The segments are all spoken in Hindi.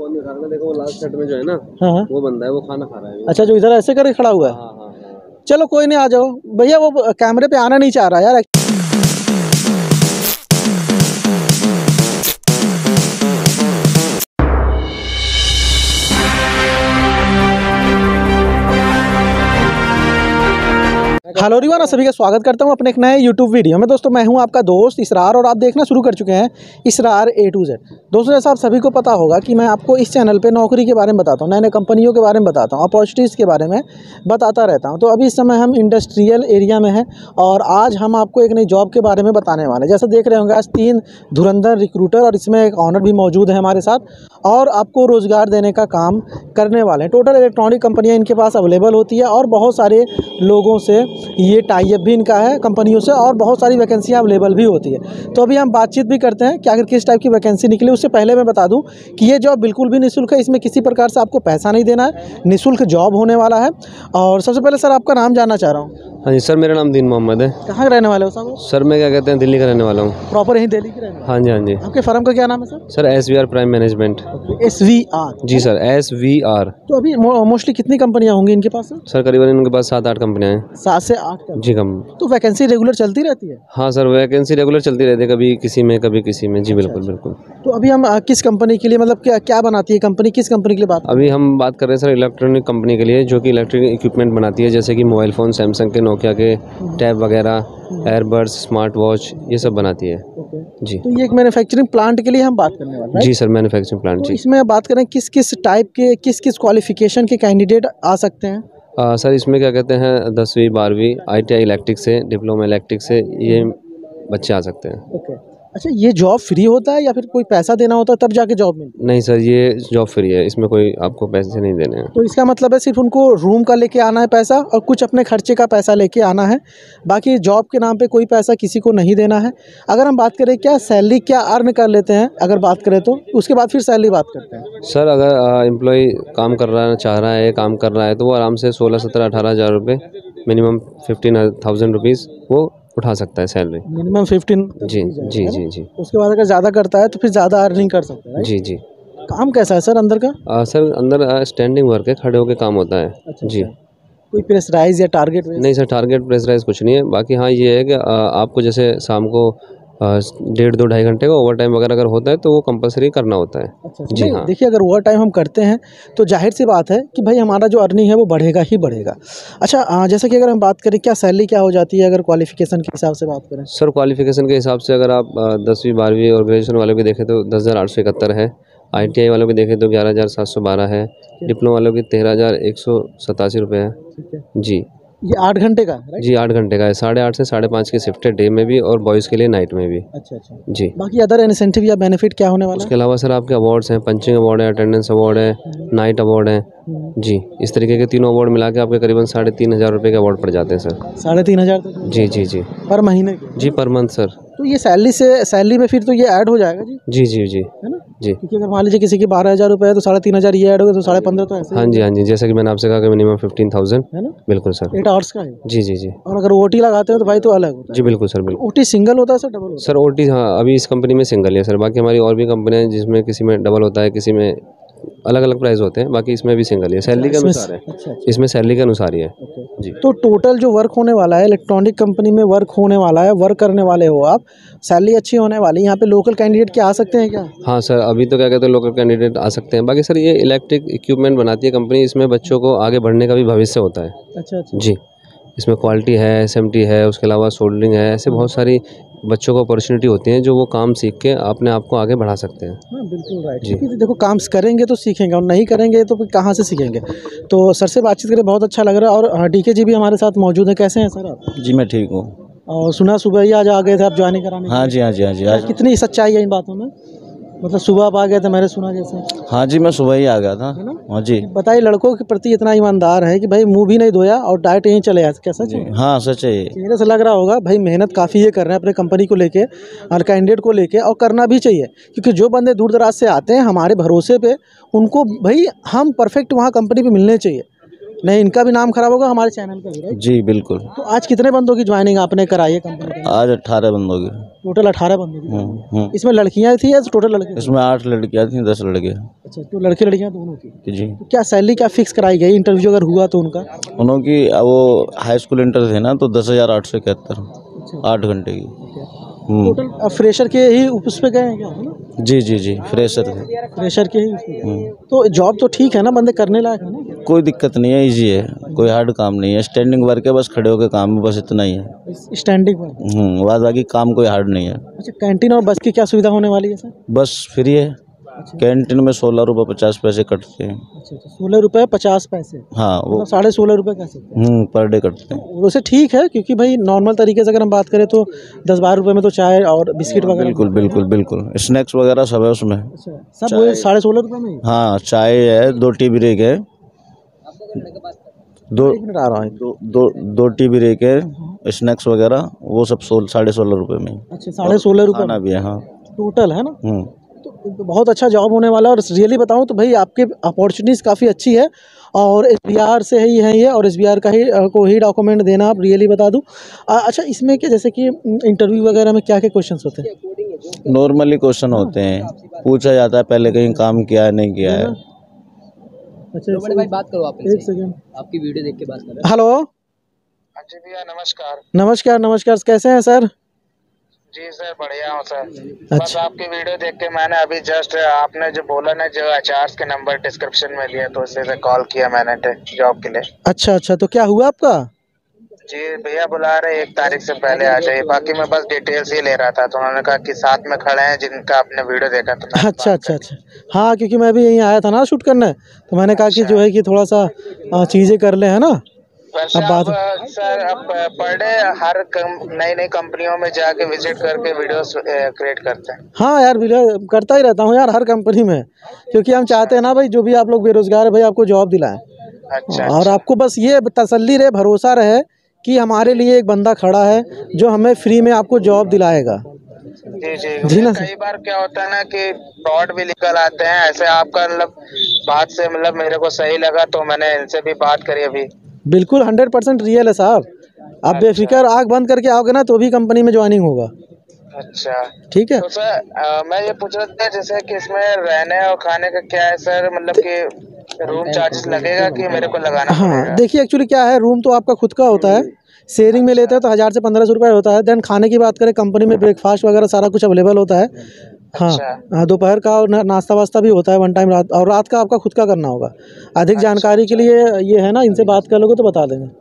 नहीं खा रहा, देखो वो लास्ट सेट में जो है ना, हाँ हाँ, वो बंदा है, वो खाना खा रहा है। अच्छा, जो इधर ऐसे करके खड़ा हुआ है। हाँ हाँ हाँ। चलो कोई नहीं, आ जाओ भैया, वो कैमरे पे आना नहीं चाह रहा यार। हेलो एवरीवन, सभी का स्वागत करता हूं अपने एक नए यूट्यूब वीडियो में। दोस्तों मैं हूं आपका दोस्त इसरार और आप देखना शुरू कर चुके हैं इसरार A to Z। दोस्तों जैसा आप सभी को पता होगा कि मैं आपको इस चैनल पे नौकरी के बारे में बताता हूं, नए नए कंपनियों के बारे में बताता हूं, अपॉर्चुनिटीज़ के बारे में बताता रहता हूं। तो अभी इस समय हम इंडस्ट्रियल एरिया में हैं और आज हम आपको एक नई जॉब के बारे में बताने वाले हैं। जैसा देख रहे होंगे आज 3 धुरंधर रिक्रूटर और इसमें एक ऑनर भी मौजूद है हमारे साथ और आपको रोज़गार देने का काम करने वाले हैं। टोटल इलेक्ट्रॉनिक कंपनियाँ इनके पास अवेलेबल होती है और बहुत सारे लोगों से ये टाई अप भी इनका है कंपनियों से और बहुत सारी वैकेंसियाँ अवेलेबल भी होती है। तो अभी हम बातचीत भी करते हैं कि आखिर किस टाइप की वैकेंसी निकली। उससे पहले मैं बता दूं कि ये जॉब बिल्कुल भी निःशुल्क है, इसमें किसी प्रकार से आपको पैसा नहीं देना है, निःशुल्क जॉब होने वाला है। और सबसे पहले सर आपका नाम जानना चाह रहा हूँ। हाँ जी सर, मेरा नाम दीन मोहम्मद है। कहाँ के रहने वाले हो सर? सर मैं क्या कहते हैं, दिल्ली का रहने वाला हूँ। प्रॉपर यहीं दिल्ली के रहने वाले? हाँ जी हाँ जी। आपके फर्म का क्या नाम है sir? Sir SVR prime management. SVR? जी सर, SVR। तो अभी मोस्टली कितनी कंपनियाँ होंगी इनके पास? सर करीबन इनके पास 7-8 कंपनियाँ हैं। 7 से 8 जी कम। तो वैकेंसी रेगुलर चलती रहती है? हाँ सर, वैकेंसी रेगुलर चलती रहती है, कभी किसी में कभी किसी में। जी बिल्कुल बिल्कुल। तो अभी हम किस कंपनी के लिए, मतलब क्या बनाती है कंपनी, किस कंपनी के लिए बात? अभी हम बात कर रहे हैं सर इलेक्ट्रॉनिक कंपनी के लिए, जो कि इलेक्ट्रॉनिक इक्विपमेंट बनाती है, जैसे कि मोबाइल फ़ोन, सैमसंग के, नोकिया के, टैब वगैरह, एयरबड्स, स्मार्ट वॉच, ये सब बनाती है। जी। तो ये एक मैन्युफैक्चरिंग प्लांट के लिए हम बात करने वाले हैं। जी सर, मैन्युफैक्चरिंग प्लांट। तो जी। इसमें बात करें किस किस टाइप के, किस किस क्वालिफिकेशन के कैंडिडेट आ सकते हैं? सर इसमें क्या कहते हैं, 10वीं 12वीं ITI इलेक्ट्रिक से, डिप्लोमा इलेक्ट्रिक से ये बच्चे आ सकते हैं। ओके। अच्छा, ये जॉब फ्री होता है या फिर कोई पैसा देना होता है तब जाके जॉब मिलती है? नहीं सर, ये जॉब फ्री है, इसमें कोई आपको पैसे नहीं देने हैं। तो इसका मतलब है सिर्फ उनको रूम का लेके आना है पैसा और कुछ अपने खर्चे का पैसा लेके आना है, बाकी जॉब के नाम पे कोई पैसा किसी को नहीं देना है। अगर हम बात करें क्या सैलरी क्या अर्न कर लेते हैं, अगर बात करें तो उसके बाद फिर सैलरी बात करते हैं। सर अगर एम्प्लॉय काम कर रहा है, चाह रहा है, काम कर रहा है, तो वो आराम से 16, 17, 18 हज़ार रुपये, मिनिमम 15,000 रुपीज़ वो उठा सकता है सैलरी। मिनिमम 15? जी जी जी जी। उसके बाद अगर ज़्यादा करता है तो फिर ज़्यादा अर्निंग कर सकता है। जी जी। काम कैसा है सर अंदर का? सर अंदर स्टैंडिंग वर्क है, खड़े होकर काम होता है। अच्छा, जी। कोई प्रेशराइज या टारगेट? नहीं सर, टारगेट प्रेशराइज कुछ नहीं है। बाकी हाँ ये है कि आपको जैसे शाम को 1.5 2 ढाई घंटे का ओवर टाइम वगैरह अगर होता है तो वो कंपलसरी करना होता है। अच्छा, जी हाँ। देखिए अगर ओवर टाइम हम करते हैं तो जाहिर सी बात है कि भाई हमारा जो अर्निंग है वो बढ़ेगा ही बढ़ेगा। अच्छा, जैसे कि अगर हम बात करें क्या सैलरी क्या हो जाती है अगर क्वालिफिकेशन के हिसाब से बात करें? सर क्वालिफिकेशन के हिसाब से अगर आप 10वीं 12वीं और ग्रेजुएशन वालों की देखें तो 10,871 है। ITI वालों की देखें तो 11,712 है। डिप्लोमा वालों की 13,187 रुपये है। ठीक है। जी। ये 8 घंटे का है? जी 8 घंटे का है, 8:30 से 5:30 की शिफ्ट है, डे में भी और बॉयज़ के लिए नाइट में भी। अच्छा अच्छा। जी। बाकी अदर इंसेंटिव या बेनिफिट क्या होने वाला उसके अलावा सर आपके अवार्ड्स हैं, पंचिंग अवार्ड है, अटेंडेंस अवार्ड है, नाइट अवार्ड है। जी, इस तरीके के तीनों अवार्ड मिला के आपके करीबन 3,500 रुपये के अवार्ड पड़ जाते हैं सर। 3,500 तक? जी जी जी। पर महीने के? जी पर मंथ सर। तो ये सैलरी में फिर तो ये ऐड हो जाएगा जी? जी जी जी। है ना? जी। क्योंकि अगर मान लीजिए किसी की 12,000 रुपये है तो 3,500 ये ऐड होगा तो 15,500 तो ऐसे ही हाँ जी हाँ जी, जैसे कि मैंने आपसे कहा कि मिनिमम 15,000। है ना? बिल्कुल सर। 8 आवर्स का है। जी जी जी। और अगर OT लगाते हो तो भाई तो अलग होता है। जी बिल्कुल सर, बिल्कुल। OT सिंगल होता है सर, डबल होता है? सर OT हाँ अभी इस कंपनी में सिंगल है सर, बाकी हमारी और भी कंपनियाँ हैं जिसमें किसी में डबल होता है, किसी में अलग अलग प्राइस होते हैं, बाकी इसमें भी सिंगल है, सैलरी के अनुसार है। अच्छा। इसमें सैलरी के अनुसार ही है। जी। तो टोटल जो वर्क होने वाला है इलेक्ट्रॉनिक कंपनी में वर्क होने वाला है, वर्क करने वाले हो आप, सैलरी अच्छी होने वाली है। यहाँ पे लोकल कैंडिडेट क्या आ सकते हैं क्या? हाँ सर, अभी तो क्या कहते हैं लोकल कैंडिडेट आ सकते हैं। बाकी सर ये इलेक्ट्रिक इक्विपमेंट बनाती है कंपनी, इसमें बच्चों को आगे बढ़ने का भी भविष्य होता है। अच्छा अच्छा। जी, इसमें क्वालिटी है, SMT है, उसके अलावा सोल्डरिंग है, ऐसे बहुत सारी बच्चों को अपॉर्चुनिटी होती हैं जो वो काम सीख के अपने आप को आगे बढ़ा सकते हैं। हाँ बिल्कुल राइट। जी। क्योंकि देखो काम करेंगे तो सीखेंगे और नहीं करेंगे तो फिर कहाँ से सीखेंगे। तो सर से बातचीत करके बहुत अच्छा लग रहा है और DK जी भी हमारे साथ मौजूद है। कैसे हैं सर आप? जी मैं ठीक हूँ। और सुना सुबह ही आज आ गए थे आप ज्वाइनिंग कराने? हाँ जी हाँ जी हाँ जी। आज कितनी सच्चाई है इन बातों में? मतलब सुबह आप आ गए थे मैंने सुना जैसे? हाँ जी, मैं सुबह ही आ गया था। है ना? हाँ जी। बताइए, लड़कों के प्रति इतना ईमानदार है कि भाई मुंह भी नहीं धोया और डायरेक्ट यहीं चले आए, क्या सच जी है? हाँ सच है ये। चेहरे से लग रहा होगा भाई मेहनत काफ़ी ये कर रहे हैं अपने कंपनी को लेके और कैंडिडेट को लेके, और करना भी चाहिए क्योंकि जो बंदे दूर दराज से आते हैं हमारे भरोसे पे, उनको भाई हम परफेक्ट वहाँ कंपनी पे मिलने चाहिए। नहीं, इनका भी नाम खराब होगा, हमारे चैनल का भी, राइट? जी बिल्कुल। तो आज कितने बंदों की ज्वाइनिंग आपने कराई है कंपनी के? आज 18 बंदों की। टोटल 18 बंदों की। इसमें लड़कियां थी या टोटल लड़के थे? इसमें 8 लड़कियां थी, 10 लड़के। अच्छा, तो लड़के लड़कियां दोनों थी। जी। तो क्या सैलरी क्या फिक्स कराई गई, इंटरव्यू अगर हुआ तो उनका? उनकी वो हाई स्कूल इंटर थे ना, तो 10,871 8 घंटे की। टोटल फ्रेशर के ही उस पे गए हैं क्या, है ना? जी जी जी, फ्रेशर थे। फ्रेशर के ही उस पे गए। तो जॉब तो ठीक है ना, बंदे करने लायक है ना? कोई दिक्कत नहीं है, इजी है, कोई हार्ड काम नहीं है, स्टैंडिंग वर्क है, बस खड़े होकर काम है, बस इतना ही है। स्टैंडिंग पर। बाद बाकी काम कोई हार्ड नहीं है। अच्छा, कैंटीन और बस की क्या सुविधा होने वाली है सर? बस फ्री है। कैंटीन में 16 रुपये 50 पैसे कटते हैं। अच्छा, 16 रुपये 50 पैसे। हाँ, वो मतलब 16.5 रुपये कह सकते हैं। पर डे कटते हैं। वैसे ठीक है, क्योंकि भाई नॉर्मल तरीके से अगर हम बात करें तो 10-12 रुपये में तो चाय और बिस्किट वगैरह। बिल्कुल बिल्कुल बिल्कुल, स्नैक्स वगैरह सब है उसमें। अच्छा, सब वो 16.5 रुपये में ही? हाँ, चाय है, 2 टी ब्रेक है, एक मिनट आ रहा है। दो टी ब्रेक है, स्नैक्स वगैरह वो सब 16.5 रुपये में। अच्छा, 16.5 रुपये खाना भी है। हाँ, टोटल है ना? तो बहुत अच्छा जॉब होने वाला है। और रियली बताऊं तो भाई आपके अपॉर्चुनिटीज़ काफ़ी अच्छी है, और SBR से ही है ये, और SBR का ही को ही डॉक्यूमेंट देना। आप रियली बता दूं। अच्छा, इसमें क्या जैसे कि इंटरव्यू वगैरह में क्या क्या क्वेश्चंस होते हैं? नॉर्मली क्वेश्चन होते हैं, पूछा जाता है पहले कहीं काम किया है नहीं किया है। अच्छा, बड़े भाई बात करो आप, एक सेकंड, आपकी वीडियो देख के बात कर रहे हैं। हेलो। हाँ जी भैया, नमस्कार। नमस्कार नमस्कार, कैसे हैं सर? जी सर, बढ़िया हूँ सर। बस आपकी वीडियो देख के मैंने अभी जस्ट आपने जो बोला ना, जो HRs के नंबर डिस्क्रिप्शन में लिया, तो उससे कॉल किया मैंने जॉब के लिए। अच्छा अच्छा, तो क्या हुआ आपका? जी भैया, बुला रहे 1 तारीख से पहले आ जाइए। बाकी मैं बस डिटेल्स ही ले रहा था, तो उन्होंने कहा कि साथ में खड़े हैं जिनका आपने वीडियो देखा, तो मैंने अच्छा बात अच्छा अच्छा, हाँ, क्योंकि मैं भी यहीं आया था ना शूट करने, तो मैंने कहा कि अच्छा। जो है कि थोड़ा सा चीज़ें कर ले, है ना? वैसे अब आप बात, सर अब पर डे हर नई नई कंपनियों में जाके विजिट करके वीडियोस क्रिएट करते हैं? हाँ यार, वीडियो करता ही रहता हूँ यार, हर कंपनी में, क्योंकि हम चाहते हैं ना भाई, जो भी आप लोग बेरोजगार है भाई, आपको जॉब दिलाएं। अच्छा और अच्छा। आपको बस ये तसल्ली रहे, भरोसा रहे कि हमारे लिए एक बंदा खड़ा है जो हमें फ्री में आपको जॉब दिलाएगा। जी जी जी ना। कई बार क्या होता है ना कि फ्रॉड भी निकल आते हैं, ऐसे आपका मतलब बात से मतलब मेरे को सही लगा, तो मैंने इनसे भी बात करी अभी। बिल्कुल 100% रियल है साहब। आप बेफिक्र आँख बंद करके आओगे ना तो भी कंपनी में ज्वाइनिंग होगा। अच्छा, ठीक है। तो सर मैं ये पूछ रहा था जैसे कि इसमें रहने और खाने का क्या है सर, मतलब कि रूम चार्जेस लगेगा कि मेरे को लगाना हाँ, पड़ेगा? देखिए एक्चुअली क्या है, रूम तो आपका खुद का होता है, शेयरिंग में लेते हैं तो 1000 से 1500 रुपये होता है। देन खाने की बात करें, कंपनी में ब्रेकफास्ट वगैरह सारा कुछ अवेलेबल होता है। हाँ अच्छा। हाँ, दोपहर का और नाश्ता वास्ता भी होता है 1 टाइम, रात और रात का आपका खुद का करना होगा। अधिक जानकारी के लिए ये है ना, इनसे बात कर लोगे तो बता देंगे।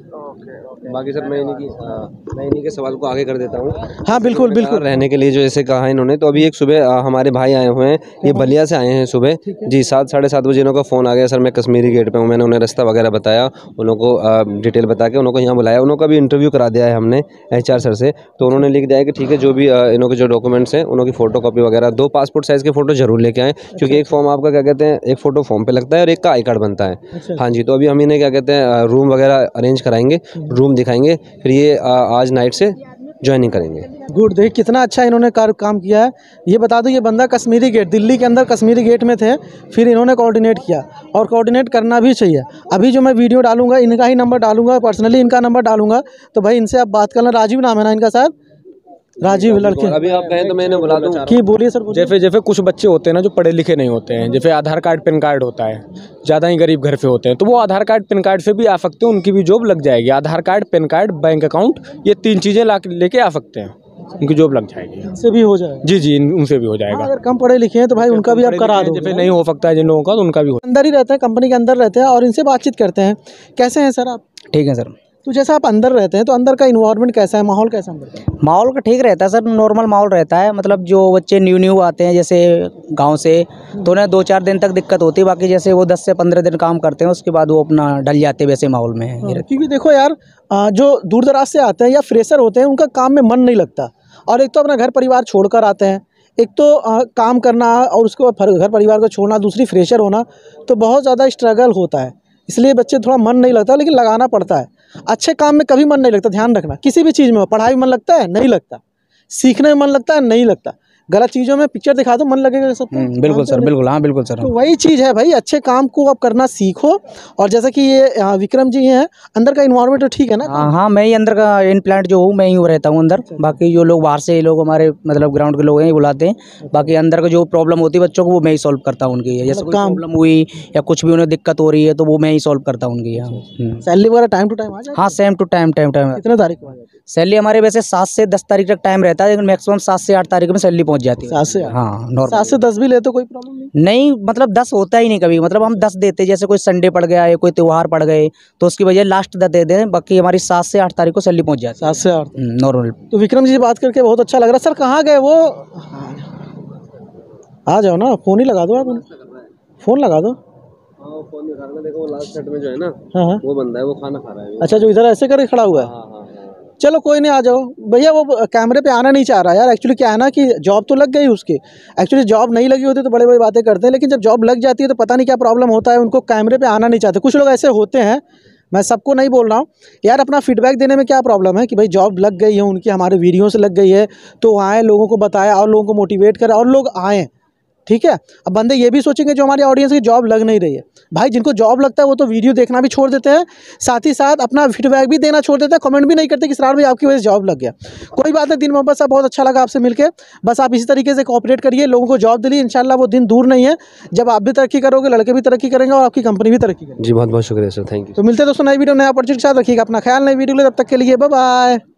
बाकी सर मैं इन्हीं के सवाल को आगे कर देता हूँ। हाँ बिल्कुल बिल्कुल। रहने के लिए जो ऐसे कहा इन्होंने, तो अभी एक सुबह हमारे भाई आए हुए हैं, ये बलिया से आए हैं सुबह जी। 7-7:30 बजे इन्हों का फ़ोन आ गया, सर मैं कश्मीरी गेट पे हूँ। मैंने उन्हें रास्ता वगैरह बताया, उन को डिटेल बता के उनको यहाँ बुलाया। उन्होंने भी इंटरव्यू करा दिया है हमने HR सर से, तो उन्होंने लिख दिया है कि ठीक है, जो भी इन्हों के जो डॉक्यूमेंट्स हैं उनकी फ़ोटो कॉपी वगैरह 2 पासपोर्ट साइज़ के फ़ोटो जरूर लेके आएँ, क्योंकि एक फॉर्म आपका क्या कहते हैं, एक फ़ोटो फॉर्म पे लगता है और एक का आई कार्ड बनता है। हाँ जी, तो अभी हम इन्हें क्या कहते हैं रूम वगैरह अरेंज कराएंगे, रूम दिखाएंगे, फिर ये आज नाइट से ज्वाइनिंग करेंगे। गुड, देखिए कितना अच्छा इन्होंने काम किया है। ये बता दो, ये बंदा कश्मीरी गेट, दिल्ली के अंदर कश्मीरी गेट में थे, फिर इन्होंने कोऑर्डिनेट किया, और कोऑर्डिनेट करना भी चाहिए। अभी जो मैं वीडियो डालूंगा इनका ही नंबर डालूंगा, पर्सनली इनका नंबर डालूंगा, तो भाई इनसे आप बात करना। राजीव नाम है ना इनका शायद, राजीव लड़के। अभी आप कहें तो मैं इन्हें बुला दूँ कि बोलिए सर, बोलिए। जैसे जैसे कुछ बच्चे होते हैं ना जो पढ़े लिखे नहीं होते हैं, जैसे आधार कार्ड पैन कार्ड होता है, ज़्यादा ही गरीब घर से होते हैं, तो वो आधार कार्ड पैन कार्ड से भी आ सकते हैं, उनकी भी जॉब लग जाएगी। Aadhaar card, PAN card, bank account, ये 3 चीज़ें लेके आ सकते हैं, उनकी जॉब लग जाएगी। इनसे भी हो जाएगा? जी जी, उनसे भी हो जाएगा। अगर कम पढ़े लिखे हैं तो भाई उनका भी आप करा दो। जैसे नहीं हो सकता है जिन लोगों का, तो उनका भी हो। अंदर ही रहते हैं, कंपनी के अंदर रहते हैं, और इनसे बातचीत करते हैं। कैसे हैं सर आप? ठीक है सर। तो जैसे आप अंदर रहते हैं तो अंदर का इन्वायरमेंट कैसा है, माहौल कैसा है अंदर का? माहौल का ठीक रहता है सर, नॉर्मल माहौल रहता है। मतलब जो बच्चे न्यू आते हैं जैसे गांव से, तो उन्हें 2-4 दिन तक दिक्कत होती है। बाकी जैसे वो 10 से 15 दिन काम करते हैं, उसके बाद वो अपना ढल जाते हैं वैसे माहौल में। क्योंकि देखो यार, जो दूर दराज से आते हैं या फ्रेशर होते हैं, उनका काम में मन नहीं लगता, और एक तो अपना घर परिवार छोड़कर आते हैं, एक तो काम करना और उसके बाद घर परिवार को छोड़ना, दूसरी फ्रेशर होना, तो बहुत ज़्यादा स्ट्रगल होता है। इसलिए बच्चे थोड़ा मन नहीं लगता, लेकिन लगाना पड़ता है। अच्छे काम में कभी मन नहीं लगता, ध्यान रखना। किसी भी चीज़ में हो, पढ़ाई में मन लगता है, नहीं लगता। सीखने में मन लगता है, नहीं लगता। गलत चीज़ों में पिक्चर दिखा दो, मन लगेगा सबको। बिल्कुल सर, बिल्कुल, हाँ बिल्कुल सर। तो वही चीज़ है भाई, अच्छे काम को आप करना सीखो। और जैसा कि ये विक्रम जी हैं, अंदर का इन्वायरमेंट तो ठीक है ना? हाँ हाँ, मैं ही अंदर का इन प्लांट जो हूँ मैं ही रहता हूँ अंदर। बाकी जो लोग बाहर से लोग हमारे मतलब ग्राउंड के लोग हैं बुलाते हैं। बाकी अंदर का जो प्रॉब्लम होती है बच्चों को वो मैं ही सॉल्व करता हूँ उनकी। जैसे कोई प्रॉब्लम हुई या कुछ भी उन्हें दिक्कत हो रही है तो वो मैं ही सॉल्व करता हूँ उनकी। सैलरी वगैरह टाइम टू टाइम आ जाए? हाँ, सेम टू टाइम टाइम। कितने तारीख को आ जाती है? सैलरी हमारे वैसे 7 से 10 तारीख तक टाइम रहता है, लेकिन मैक्सिमम 7 से 8 तारीख में सैलरी पहुँच जाती है। 7 से 8? हाँ, नॉर्मल 7 से 10 भी ले तो कोई प्रॉब्लम नहीं? नहीं, मतलब 10 होता ही नहीं कभी। मतलब हम 10 देते, जैसे कोई संडे पड़ गया या कोई त्यौहार पड़ गए तो उसकी वजह लास्ट 10 दे दें। बाकी हमारी 7 से 8 तारीख को सैलरी पहुंच जाती है। 7 से 8 नॉर्मल। तो विक्रम जी से बात करके बहुत अच्छा लग रहा है। सर कहाँ गए वो? आ जाओ ना, फ़ोन ही लगा दो आप, फ़ोन लगा दो। फोन निकाल रहा, देखो वो लास्ट सेट में जो है ना, हाँ, वो बंदा है, वो खाना खा रहा है। अच्छा, जो इधर ऐसे करके खड़ा हुआ है। चलो कोई नहीं, आ जाओ भैया। वो कैमरे पे आना नहीं चाह रहा यार। एक्चुअली क्या है ना कि जॉब तो लग गई उसकी। एक्चुअली जॉब नहीं लगी होती तो बड़े बड़ी बातें करते हैं, लेकिन जब जॉब लग जाती है तो पता नहीं क्या प्रॉब्लम होता है, उनको कैमरे पे आना नहीं चाहते। कुछ लोग ऐसे होते हैं, मैं सबको नहीं बोल रहा हूँ यार। अपना फीडबैक देने में क्या प्रॉब्लम है कि भाई जॉब लग गई है उनकी, हमारे वीडियो से लग गई है, तो आए, लोगों को बताया और लोगों को मोटिवेट करें और लोग आएँ, ठीक है। अब बंदे ये भी सोचेंगे जो हमारी ऑडियंस की जॉब लग नहीं रही है, भाई जिनको जॉब लगता है वो तो वीडियो देखना भी छोड़ देते हैं, साथ ही साथ अपना फीडबैक भी देना छोड़ देते हैं, कमेंट भी नहीं करते कि इसरार भाई आपकी वजह से जॉब लग गया। कोई बात नहीं, दिन मोहब्बत साहब बहुत अच्छा लगा आपसे मिलके। बस आप इसी तरीके से कोऑपरेट करिए, लोगों को जॉब दिलिए। इंशाल्लाह वो दिन दूर नहीं है जब आप भी तरक्की करोगे, लड़के भी तरक्की करेंगे और आपकी कंपनी भी तरक्की करेगी। जी बहुत बहुत शुक्रिया सर, थैंक यू। तो मिलते हैं दोस्तों नई वीडियो नए अपॉर्चुनिटी के साथ। रखिएगा अपना ख्याल। नई वीडियो तब तक के लिए बाय बाय।